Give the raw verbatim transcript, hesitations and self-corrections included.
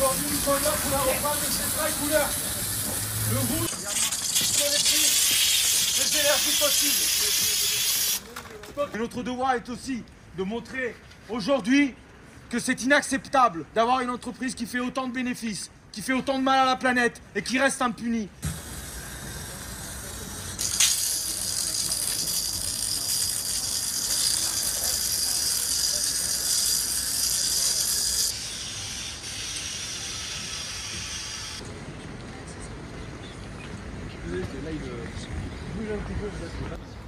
Aujourd'hui, nous sommes là pour la reprendre de ces trois couleurs. Le rouge, les énergies possibles. Et notre devoir est aussi de montrer aujourd'hui que c'est inacceptable d'avoir une entreprise qui fait autant de bénéfices, qui fait autant de mal à la planète et qui reste impunie. Là, il bouge un petit peu.